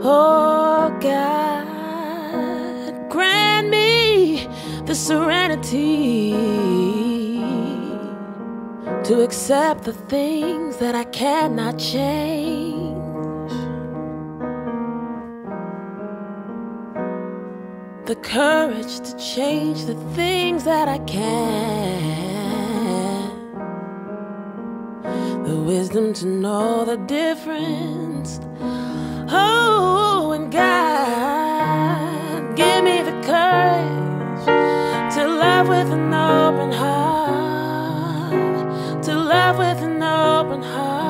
Oh God, grant me the serenity to accept the things that I cannot change, the courage to change the things that I can, the wisdom to know the difference. Oh, and God, give me the courage to love with an open heart, to love with an open heart.